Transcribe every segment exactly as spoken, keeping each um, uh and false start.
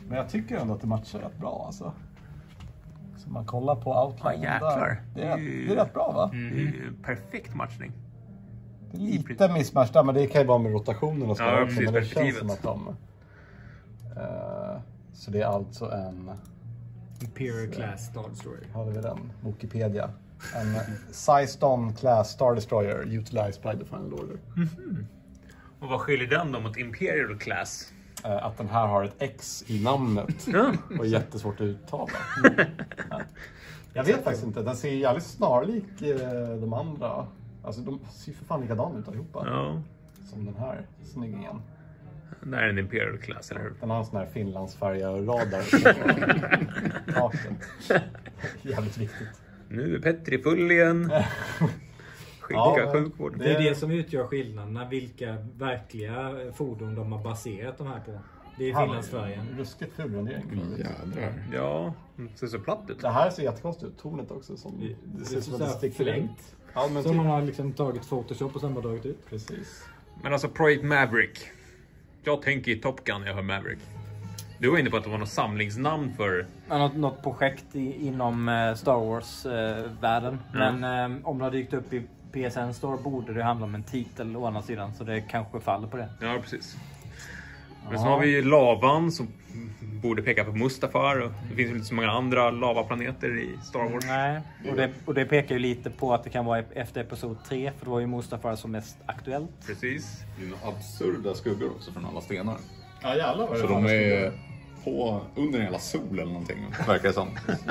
Men jag tycker ändå att det matchar rätt bra alltså. Så man kollar på outline. Ja, jäklar. Det är, det är rätt bra va? Mm. Det är ju perfekt matchning. Det är lite mismatch där, men det kan ju vara med rotationen och så. Ja, också, precis, men det känns perspektivet. som att de... Uh, så det är alltså en... Imperial Class Star Destroyer. Har vi den? Wikipedia. En Syston Class Star Destroyer utilized by the Final Order. Mm-hmm. Och vad skiljer den då mot Imperial Class? Uh, att den här har ett X i namnet. Och är jättesvårt att uttala. Ja. Jag vet faktiskt inte. Den ser jävligt snarlik uh, de andra. Alltså de ser för fan likadana ut allihopa. Ja. Som den här snyggingen. Det är en Imperial Class, eller hur? Den har en sån här Finlandsfärja-radar på taket. Jävligt viktigt. Nu är Petri full igen. Skicka Ja, sjukvård. Det är det som utgör skillnaden. Vilka verkliga fordon de har baserat de här på. Det är Finlandsfärjan. Ruskigt ful rendering. Jädrar. Ja, det ser så platt ut. Det här ser jättekonstigt ut. Tornet också. Som, det, Det ser ut som att det så sticker förlängt. ut. Ja, men Som typ. man har liksom tagit Photoshop och sen bara dragit ut. Precis. Men alltså Project Maverick. Jag tänker i Top Gun när jag hör Maverick. Du var inne på att det var något samlingsnamn för... Något, något projekt i, inom eh, Star Wars-världen. Eh, Mm. Men eh, om det har dykt upp i P S N Store borde det handla om en titel å andra sidan. Så det kanske faller på det. Ja, precis. Men Ja. så har vi lavan som borde peka på Mustafar. Och det finns ju inte så många andra lavaplaneter i Star Wars. Nej, och det, och det pekar ju lite på att det kan vara efter episod tre. För det var ju Mustafar som mest aktuellt. Precis. Det är ju absurda skuggor också från alla stenar. Ja, jävlar vad Så det de fan är på under en hela sol eller någonting, verkar det som.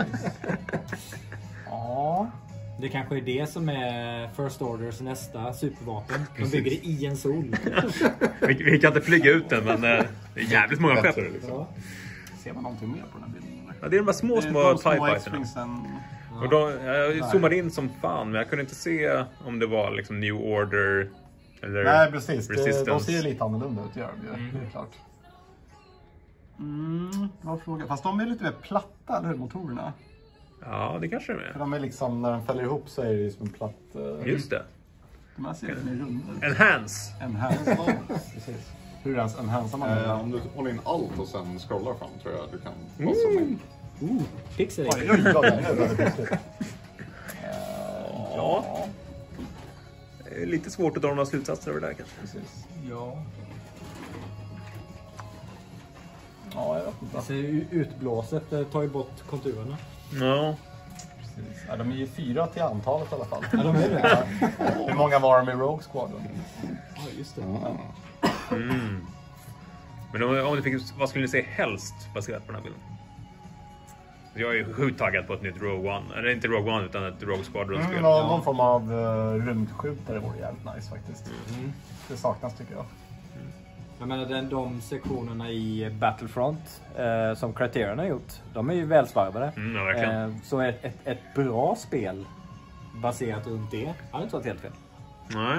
Ja. Det kanske är det som är First Orders nästa supervapen. De bygger det i en sol. Vi, vi kan inte flyga ut den, men eh, det är jävligt många skepp. Bättre, liksom. Ja. Ser man någonting mer på den här bilden? Eller? Ja, det är de här små, Det är små de TIE fighterna. X-wingsen. Och då, jag zoomade in som fan, men jag kunde inte se om det var liksom New Order eller Nej, precis. Det, Resistance. de ser ju lite annorlunda ut, gör de ju. Det är klart. Mm, bra fråga. Fast de är lite mer platta, eller hur, motorerna? Ja, det kanske det För är. de är liksom, när de fäller ihop så är det ju som en platt... Uh, Just det. de här ser lite mer runda ut. Enhance. Enhance. Precis. Hur ens enhansar man Eh, den? om du håller in allt och sen scrollar fram tror jag att du kan passa in. Ooh, pixel. Oj, oj, vad det är. Nu är det plötsligt. Ja. Det är lite svårt att dra några slutsatser över det där kanske. Precis. Ja. Ja, jag vet inte. Alltså, utblåset eh, tar ju bort konturerna. Ja. Precis. Ja, de är ju fyra till antalet i alla fall. Ja, de är det. Hur många var de i Rogue Squadron? Ja, just det. Mm. Men om, om du fick, vad skulle ni säga helst baserat på den här bilden? Jag är sjukt taggad på ett nytt Rogue One. Eller inte Rogue One utan ett Rogue Squadron-spel. Mm, någon, någon form av uh, rymdskjutare vore jävligt nice faktiskt. Mm. Det saknas tycker jag. Jag menar den, de sektionerna i... I Battlefront eh, som Criterion har gjort. De är ju välsvarvade. Mm, ja, verkligen. Eh, så ett, ett, ett bra spel baserat runt det hade inte varit helt fel. Nej.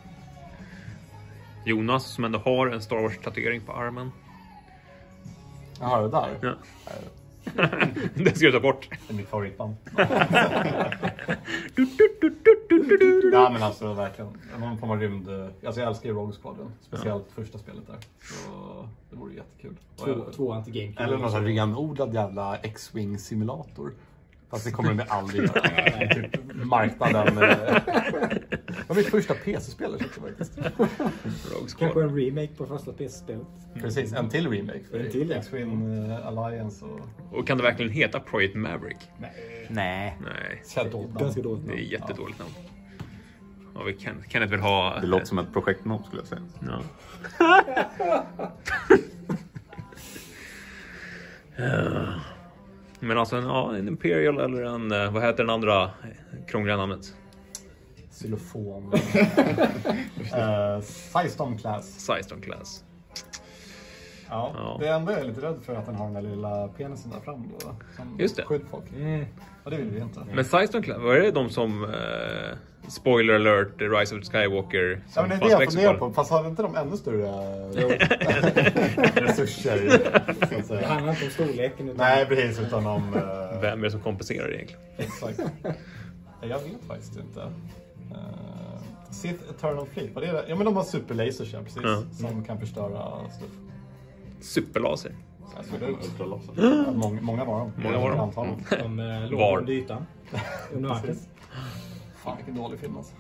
Jonas som ändå har en Star Wars-tatuering på armen. Jaha, det där? Ja. Det ska du ta bort. Det är mitt favoritband. Ja men alltså verkligen. Någon form av rymd. Alltså jag älskar ju Rogue Squadron. Speciellt ja. första spelet där. Så det vore jättekul. Två, två anti-game. Eller någon sån här renodlad jävla X-Wing simulator. Fast det kommer de aldrig göra. Nej, typ marknaden. Det var mitt första P C-spel faktiskt. Rogue Kanske Squadron. en remake på första P C-spelet. Precis, en till remake. För En till, ja. X-Wing Alliance och... Och kan det verkligen heta Project Maverick? Nej. Nej. Nej, Ganska dåligt. det är jättedåligt namn. Ja, vi kan, kan inte väl ha... Det låter som ett projektnamn skulle jag säga. Ja. Ja. Men alltså en, ja, en Imperial eller en... eh, Vad heter den andra krångliga namnet? Xylofon. uh, Syston Class. Syston Class. Ja, Ja. det enda jag är lite rädd för att den har den där lilla penisen där fram då. Som Just det. skydd folk. Mm. Och det vill vi inte. Men Syston Class, vad är det de som... Eh, spoiler alert, Rise of Skywalker... Ja, men det är det jag funderar på. Fast har inte de ännu större resurser? Så att Det säga. handlar inte om storleken utan... Nej, precis. Utan om... Uh, Vem är det som kompenserar egentligen? exakt. Jag vet faktiskt inte. Uh, Sith Eternal Fleet, vad är det? Ja, men de har superlasers, ja, precis. Ja. Som kan förstöra stuff. Superlaser. Jag såg det ut. Ultralossen. Ja, många, många var de. Många var de. Antal. De eh, låg Var? under ytan. Under marken. Fan vilken dålig film alltså.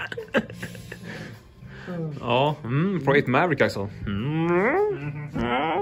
Ja, mm, Project Maverick alltså. Mm.